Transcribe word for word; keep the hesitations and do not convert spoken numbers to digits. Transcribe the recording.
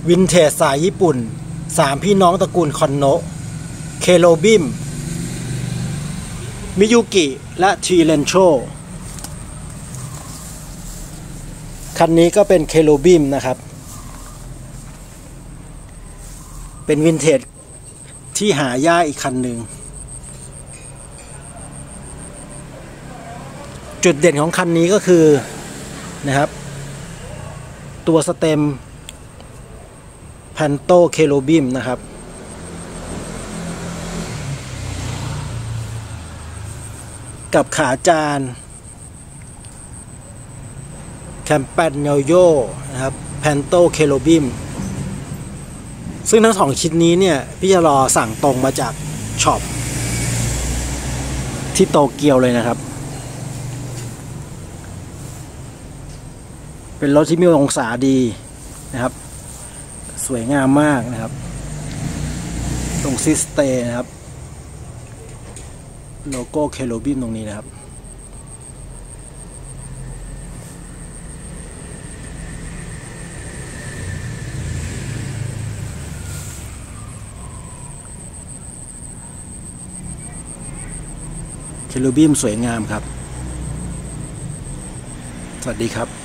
วินเทจสายญี่ปุ่นสามพี่น้องตระกูลคอนโนะเคโรบิมมิยุกิและทีเรนโชคันนี้ก็เป็นเคโรบิมนะครับเป็นวินเทจที่หายากอีกคันหนึ่งจุดเด่นของคันนี้ก็คือนะครับตัวสเต็มแพนโตเคโรบิมนะครับกับขาจานแคมเปญโยนะครับแพนโตเคโรบิมซึ่งทั้งสองชิ้นนี้เนี่ยพี่จะรอสั่งตรงมาจากช็อปที่โตเกียวเลยนะครับเป็นรถที่มีองศาดีนะครับสวยงามมากนะครับตรงซิสเตนะครับโลโก้เคโรบิมตรงนี้นะครับเคโรบิมสวยงามครับสวัสดีครับ